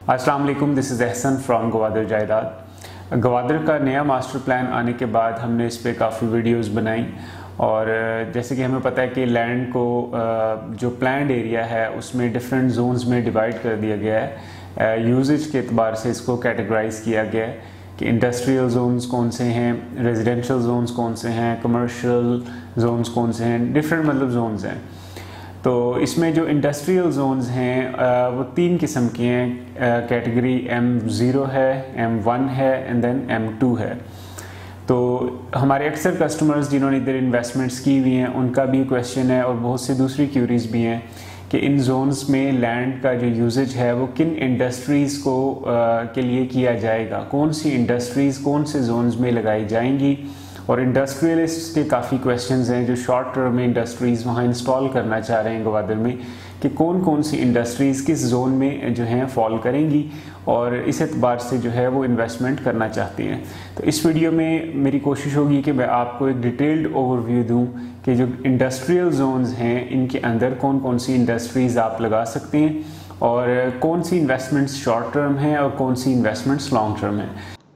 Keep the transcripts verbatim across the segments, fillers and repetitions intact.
अस्सलाम वालेकुम, this is Ehsan from Gwadar Jaidad. Gwadar का नया मास्टर प्लान आने के बाद हमने इस पर काफ़ी वीडियोस बनाई और जैसे कि हमें पता है कि लैंड को जो प्लान्ड एरिया है उसमें डिफरेंट जोन्स में डिवाइड कर दिया गया है। यूजेज के अतबार से इसको कैटेगराइज किया गया है कि इंडस्ट्रियल जोन्स कौन से हैं, रेजिडेंशियल जोन्स कौन से हैं, कमर्शियल जोन्स कौन से हैं, डिफरेंट मतलब जोन्स हैं। तो इसमें जो इंडस्ट्रियल जोन्स हैं वो तीन किस्म की हैं। कैटेगरी एम ज़ीरो है, एम वन है एंड देन एम टू है। तो हमारे अक्सर कस्टमर्स जिन्होंने इधर इन्वेस्टमेंट्स की हुई हैं उनका भी क्वेश्चन है और बहुत सी दूसरी क्यूरीज भी हैं कि इन जोन्स में लैंड का जो यूजेज है वो किन इंडस्ट्रीज़ को आ, के लिए किया जाएगा, कौन सी इंडस्ट्रीज़ कौन से जोन्स में लगाई जाएंगी। और इंडस्ट्रियलिस्ट के काफ़ी क्वेश्चंस हैं जो शॉर्ट टर्म में इंडस्ट्रीज़ वहाँ इंस्टॉल करना चाह रहे हैं गवादर में कि कौन कौन सी इंडस्ट्रीज़ किस जोन में जो हैं फॉल करेंगी और इस एतबार से जो है वो इन्वेस्टमेंट करना चाहती हैं। तो इस वीडियो में मेरी कोशिश होगी कि मैं आपको एक डिटेल्ड ओवरव्यू दूं कि जो इंडस्ट्रियल जोन्स हैं इनके अंदर कौन कौन सी इंडस्ट्रीज़ आप लगा सकते हैं और कौन सी इन्वेस्टमेंट्स शॉर्ट टर्म हैं और कौन सी इन्वेस्टमेंट्स लॉन्ग टर्म हैं।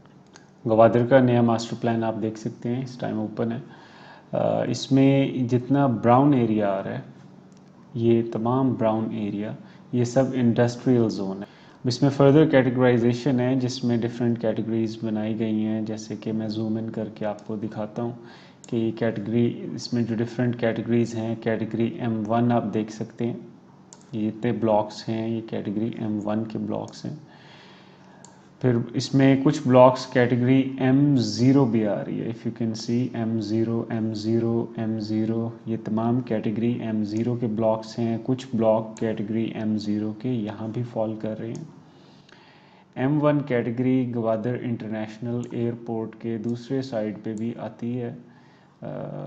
गवादर का नया मास्टर प्लान आप देख सकते हैं, इस टाइम ओपन है। इसमें जितना ब्राउन एरिया आ रहा है, ये तमाम ब्राउन एरिया, ये सब इंडस्ट्रियल जोन है। इसमें फर्दर कैटेगराइजेशन है जिसमें डिफरेंट कैटेगरीज बनाई गई हैं, जैसे कि मैं जूम इन करके आपको दिखाता हूँ कि कैटेगरी, इसमें जो डिफरेंट कैटेगरीज हैं, कैटेगरी एम वन आप देख सकते हैं, ये इतने ब्लॉक्स हैं, ये कैटेगरी एम वन के ब्लॉक्स हैं। फिर इसमें कुछ ब्लॉक्स कैटेगरी एम ज़ीरो भी आ रही है, if you can see M zero, M zero, M zero, ये तमाम कैटेगरी एम ज़ीरो के ब्लॉक्स हैं। कुछ ब्लॉक कैटेगरी एम ज़ीरो के यहाँ भी फॉल कर रहे हैं। M one category Gwadar international airport के दूसरे साइड पे भी आती है। आ,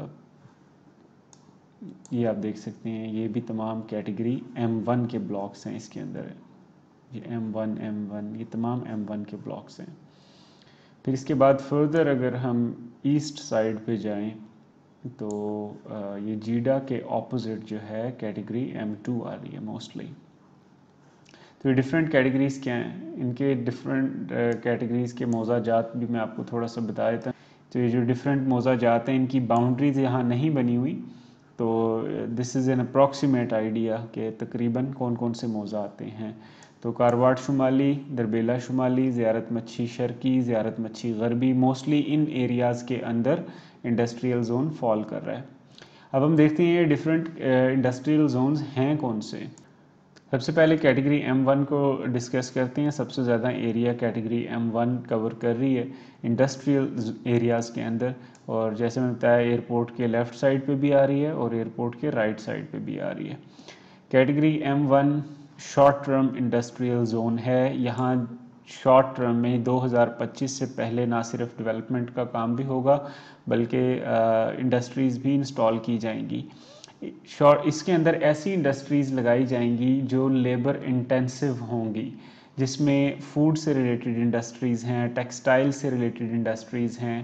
ये आप देख सकते हैं, ये भी तमाम कैटेगरी एम वन के ब्लॉक्स हैं इसके अंदर है। ये एम वन, एम वन, ये तमाम एम वन के ब्लॉक्स हैं। फिर इसके बाद फर्दर अगर हम ईस्ट साइड पे जाएं तो ये जीडा के ऑपोजिट जो है कैटेगरी एम टू आ रही है मोस्टली। तो ये डिफरेंट कैटेगरीज़ क्या हैं, इनके डिफरेंट कैटेगरीज़ के मौज़ाजात भी मैं आपको थोड़ा सा बता देता हूँ। तो ये जो डिफरेंट मौज़ाजात हैं इनकी बाउंड्रीज यहाँ नहीं बनी हुई, तो this is an approximate idea कि तकरीबन कौन कौन से मौज़ा आते हैं। तो कारवाड़ शुमाली, दरबेला शुमाली, ज़ियारत मच्छी शर्की, ज़ियारत मच्छी गरबी, मोस्टली इन एरियाज़ के अंदर इंडस्ट्रियल जोन फॉल कर रहा है। अब हम देखते हैं ये डिफरेंट इंडस्ट्रियल जोन्स हैं कौन से। सबसे पहले कैटेगरी एम वन को डिस्कस करते हैं। सबसे ज़्यादा area category M one cover कर रही है इंडस्ट्रियल एरियाज़ के अंदर, और जैसे मैंने बताया एयरपोर्ट के लेफ़्ट साइड पे भी आ रही है और एयरपोर्ट के राइट साइड पे भी आ रही है। Category M one short term industrial zone है। यहाँ शॉर्ट टर्म में दो हज़ार पच्चीस से पहले ना सिर्फ डेवलपमेंट का काम भी होगा बल्कि इंडस्ट्रीज़ भी इंस्टॉल की जाएंगी। शॉर्ट इसके अंदर ऐसी इंडस्ट्रीज़ लगाई जाएंगी जो लेबर इंटेंसिव होंगी, जिसमें फूड से रिलेटेड इंडस्ट्रीज़ हैं, टेक्सटाइल से रिलेटेड इंडस्ट्रीज़ हैं।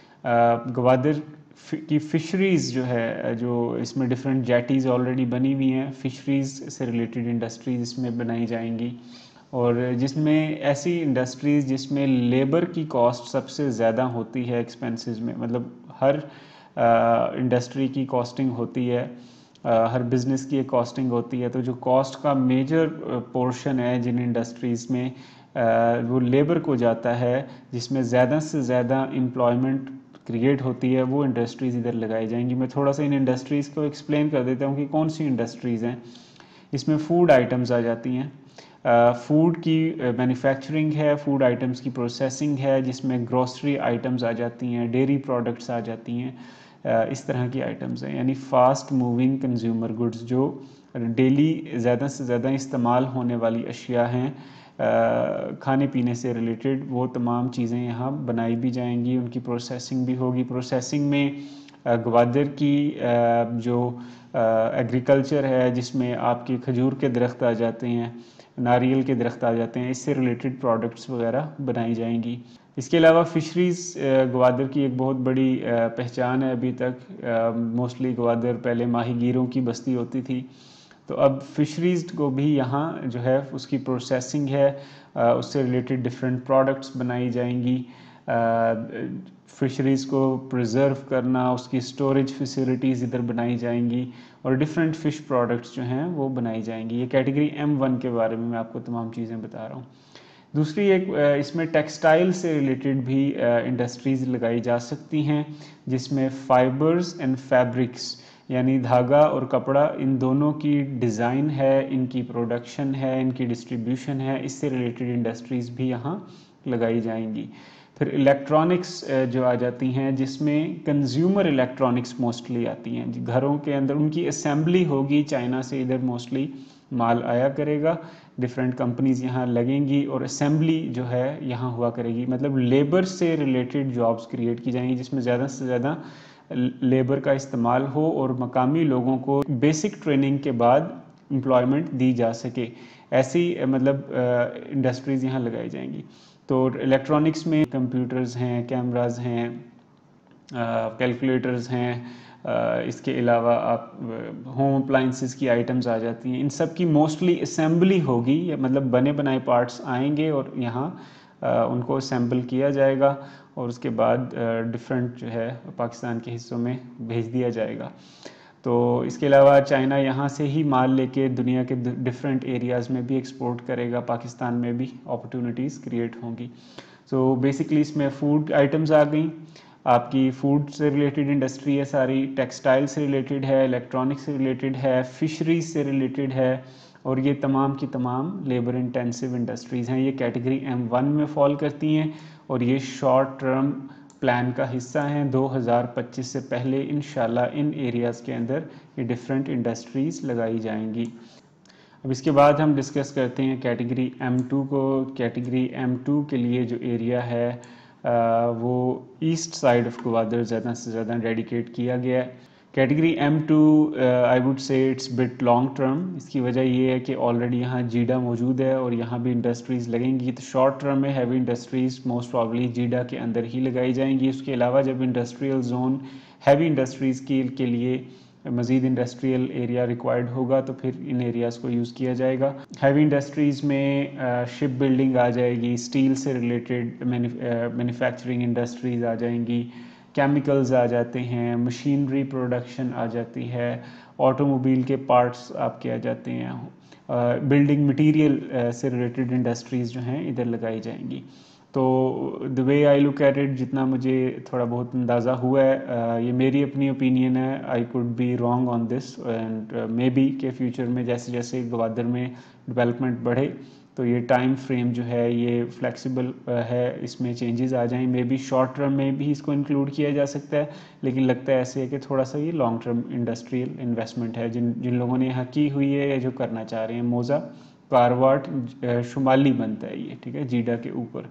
गवादर की फ़िशरीज़ जो है, जो इसमें डिफरेंट जेटीज़ ऑलरेडी बनी हुई हैं, फ़िशरीज़ से रिलेटेड इंडस्ट्रीज़ इसमें बनाई जाएंगी, और जिसमें ऐसी इंडस्ट्रीज़ जिसमें लेबर की कॉस्ट सबसे ज़्यादा होती है एक्सपेंसेस में, मतलब हर इंडस्ट्री की कॉस्टिंग होती है, आ, हर बिज़नेस की एक कॉस्टिंग होती है। तो जो कॉस्ट का मेजर पोर्शन है जिन इंडस्ट्रीज़ में आ, वो लेबर को जाता है, जिसमें ज़्यादा से ज़्यादा एम्प्लॉयमेंट क्रिएट होती है, वो इंडस्ट्रीज़ इधर लगाई जाएंगी। मैं थोड़ा सा इन इंडस्ट्रीज़ को एक्सप्लेन कर देता हूँ कि कौन सी इंडस्ट्रीज़ हैं। इसमें फ़ूड आइटम्स आ जाती हैं, फूड की मैन्युफैक्चरिंग है, फूड आइटम्स की प्रोसेसिंग है, जिसमें ग्रोसरी आइटम्स आ जाती हैं, डेयरी प्रोडक्ट्स आ जाती हैं, इस तरह की आइटम्स हैं। यानी फ़ास्ट मूविंग कंज्यूमर गुड्स जो डेली ज़्यादा से ज़्यादा इस्तेमाल होने वाली अशिया हैं, खाने पीने से रिलेटेड, वो तमाम चीज़ें यहाँ बनाई भी जाएंगी, उनकी प्रोसेसिंग भी होगी। प्रोसेसिंग में गवादर की जो एग्रीकल्चर है, जिसमें आपके खजूर के दरख्त आ जाते हैं, नारियल के दरख्त आ जाते हैं, इससे रिलेटेड प्रोडक्ट्स वगैरह बनाई जाएंगी। इसके अलावा फ़िशरीज़ गवादर की एक बहुत बड़ी पहचान है अभी तक। मोस्टली गवादर पहले माहीगीरों की बस्ती होती थी, तो अब फिशरीज को भी यहाँ जो है उसकी प्रोसेसिंग है, उससे रिलेटेड डिफरेंट प्रोडक्ट्स बनाई जाएंगी। फिशरीज़ को प्रिजर्व करना, उसकी स्टोरेज फैसिलिटीज़ इधर बनाई जाएंगी और डिफरेंट फ़िश प्रोडक्ट्स जो हैं वो बनाई जाएंगी। ये कैटेगरी एम वन के बारे में मैं आपको तमाम चीज़ें बता रहा हूँ। दूसरी एक इसमें टेक्सटाइल से रिलेटेड भी इंडस्ट्रीज़ लगाई जा सकती हैं, जिसमें फाइबर्स एंड फैब्रिक्स यानी धागा और कपड़ा, इन दोनों की डिज़ाइन है, इनकी प्रोडक्शन है, इनकी डिस्ट्रीब्यूशन है, इससे रिलेटेड इंडस्ट्रीज़ भी यहाँ लगाई जाएंगी। फिर इलेक्ट्रॉनिक्स जो आ जाती हैं, जिसमें कंज्यूमर इलेक्ट्रॉनिक्स मोस्टली आती हैं, घरों के अंदर उनकी असेंबली होगी, चाइना से इधर मोस्टली माल आया करेगा, डिफरेंट कंपनीज यहाँ लगेंगी और असेंबली जो है यहाँ हुआ करेगी। मतलब लेबर से रिलेटेड जॉब्स क्रिएट की जाएंगी, जिसमें ज़्यादा से ज़्यादा लेबर का इस्तेमाल हो और मकामी लोगों को बेसिक ट्रेनिंग के बाद एम्प्लॉयमेंट दी जा सके, ऐसी मतलब इंडस्ट्रीज़ यहाँ लगाई जाएंगी। तो इलेक्ट्रॉनिक्स में कंप्यूटर्स हैं, कैमराज हैं, कैलकुलेटर्स हैं, uh, इसके अलावा आप होम अप्लाइंसेस की आइटम्स आ जाती हैं। इन सब की मोस्टली असेंबली होगी, मतलब बने बनाए पार्ट्स आएंगे और यहाँ uh, उनको असेंबल किया जाएगा और उसके बाद डिफरेंट uh, जो है पाकिस्तान के हिस्सों में भेज दिया जाएगा। तो इसके अलावा चाइना यहाँ से ही माल लेके दुनिया के डिफरेंट एरियाज़ में भी एक्सपोर्ट करेगा, पाकिस्तान में भी अपॉर्चुनिटीज़ क्रिएट होंगी। सो बेसिकली इसमें फूड आइटम्स आ गई, आपकी फूड से रिलेटेड इंडस्ट्री है सारी, टेक्सटाइल से रिलेटेड है, इलेक्ट्रॉनिक से रिलेटेड है, फिशरीज से रिलेटेड है, और ये तमाम की तमाम लेबर इंटेंसिव इंडस्ट्रीज़ हैं। ये कैटेगरी एम वन में फॉल करती हैं और ये शॉर्ट टर्म प्लान का हिस्सा हैं। दो हज़ार पच्चीस से पहले इंशाल्लाह इन एरियाज़ के अंदर ये डिफरेंट इंडस्ट्रीज़ लगाई जाएंगी। अब इसके बाद हम डिस्कस करते हैं कैटेगरी एम टू को। कैटेगरी एम टू के लिए जो एरिया है आ, वो ईस्ट साइड ऑफ ग्वादर ज़्यादा से ज़्यादा डेडिकेट किया गया है। Category M two I would say it's bit long term. इसकी वजह ये है कि ऑलरेडी यहाँ जीडा मौजूद है और यहाँ भी इंडस्ट्रीज़ लगेंगी, तो शॉर्ट टर्म में हैवी इंडस्ट्रीज़ मोस्ट प्रॉब्ली जीडा के अंदर ही लगाई जाएंगी। उसके अलावा जब इंडस्ट्रियल जोन हैवी इंडस्ट्रीज़ के, के लिए मज़ीद इंडस्ट्रियल एरिया रिक्वायर्ड होगा तो फिर इन एरियाज़ को यूज़ किया जाएगा। हैवी इंडस्ट्रीज़ में शिप बिल्डिंग आ जाएगी, स्टील से रिलेटेड मैन्युफैक्चरिंग इंडस्ट्रीज़ आ जाएंगी, केमिकल्स आ जाते हैं, मशीनरी प्रोडक्शन आ जाती है, ऑटोमोबाइल के पार्ट्स आपके आ जाते हैं, बिल्डिंग मटेरियल से रिलेटेड इंडस्ट्रीज़ जो हैं इधर लगाई जाएंगी। तो the way I look at it, जितना मुझे थोड़ा बहुत अंदाज़ा हुआ है, uh, ये मेरी अपनी ओपिनियन है, I could be wrong on this and maybe के फ्यूचर में जैसे जैसे ग्वादर में डेवलपमेंट बढ़े तो ये टाइम फ्रेम जो है ये फ्लेक्सिबल uh, है, इसमें चेंजेस आ जाएं। मे बी शॉर्ट टर्म में भी इसको इंक्लूड किया जा सकता है, लेकिन लगता है ऐसे है कि थोड़ा सा ये लॉन्ग टर्म इंडस्ट्रियल इन्वेस्टमेंट है जिन जिन लोगों ने यहाँ की हुई है या जो करना चाह रहे हैं। मोज़ा कारवाट शुमाली बनता है ये, ठीक है, जीडा के ऊपर।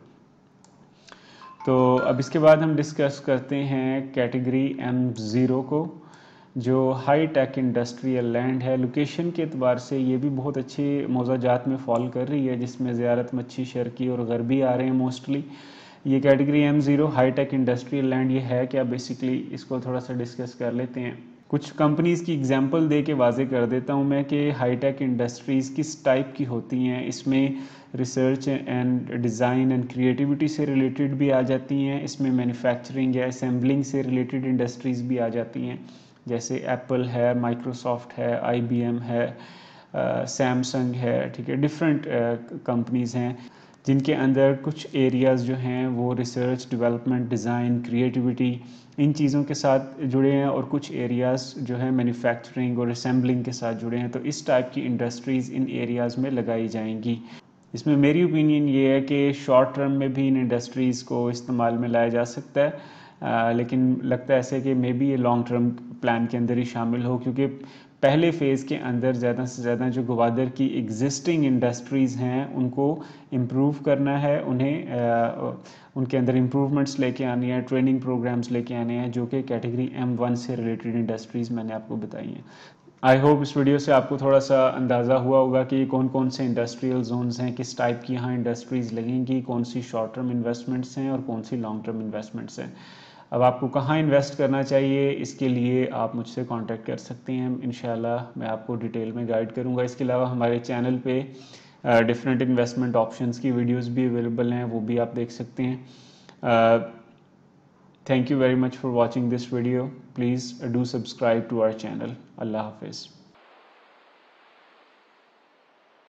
तो अब इसके बाद हम डिस्कस करते हैं कैटेगरी एम ज़ीरो को, जो हाई टेक इंडस्ट्रियल लैंड है। लोकेशन के एतबार से ये भी बहुत अच्छी मौज़ाजात में फॉल कर रही है, जिसमें ज़ियारत मच्छी शर्की और गरबी आ रहे हैं मोस्टली। ये category M zero high tech industrial land ये है क्या, बेसिकली इसको थोड़ा सा डिस्कस कर लेते हैं। कुछ कंपनीज़ की एग्जांपल दे के वाजे कर देता हूँ मैं कि हाई टेक इंडस्ट्रीज़ किस टाइप की होती हैं। इसमें research and design and creativity से रिलेटेड भी आ जाती हैं, इसमें मैन्युफैक्चरिंग या असेंबलिंग से रिलेटेड इंडस्ट्रीज़ भी आ जाती हैं, जैसे एप्पल है, माइक्रोसॉफ्ट है, आई बी एम है, सैमसंग है, ठीक है, डिफरेंट कंपनीज़ हैं जिनके अंदर कुछ एरियाज़ जो हैं वो रिसर्च, डेवलपमेंट, डिज़ाइन, क्रिएटिविटी इन चीज़ों के साथ जुड़े हैं और कुछ एरियाज़ जो है मैन्युफैक्चरिंग और असेंबलिंग के साथ जुड़े हैं। तो इस टाइप की इंडस्ट्रीज़ इन एरियाज़ में लगाई जाएंगी। इसमें मेरी ओपिनियन ये है कि शॉर्ट टर्म में भी इन इंडस्ट्रीज़ को इस्तेमाल में लाया जा सकता है, आ, लेकिन लगता है ऐसे कि मे बी ये लॉन्ग टर्म प्लान के अंदर ही शामिल हो, क्योंकि पहले फ़ेज़ के अंदर ज़्यादा से ज़्यादा जो ग्वादर की एग्जिस्टिंग इंडस्ट्रीज़ हैं उनको इम्प्रूव करना है, उन्हें आ, उनके अंदर इम्प्रूवमेंट्स लेके आनी है, ट्रेनिंग प्रोग्राम्स लेके आने हैं, जो कि कैटेगरी एम वन से रिलेटेड इंडस्ट्रीज़ मैंने आपको बताई हैं। आई होप इस वीडियो से आपको थोड़ा सा अंदाज़ा हुआ होगा कि कौन कौन से इंडस्ट्रियल जोन्स हैं, किस टाइप की यहाँ इंडस्ट्रीज़ लगेंगी, कौन सी शॉर्ट टर्म इन्वेस्टमेंट्स हैं और कौन सी लॉन्ग टर्म इन्वेस्टमेंट्स हैं। अब आपको कहाँ इन्वेस्ट करना चाहिए, इसके लिए आप मुझसे कांटेक्ट कर सकते हैं। इंशाल्लाह मैं आपको डिटेल में गाइड करूँगा। इसके अलावा हमारे चैनल पे डिफरेंट इन्वेस्टमेंट ऑप्शंस की वीडियोस भी अवेलेबल हैं, वो भी आप देख सकते हैं। Thank you very much for watching this video. Please do subscribe to our channel. अल्लाह हाफिज़।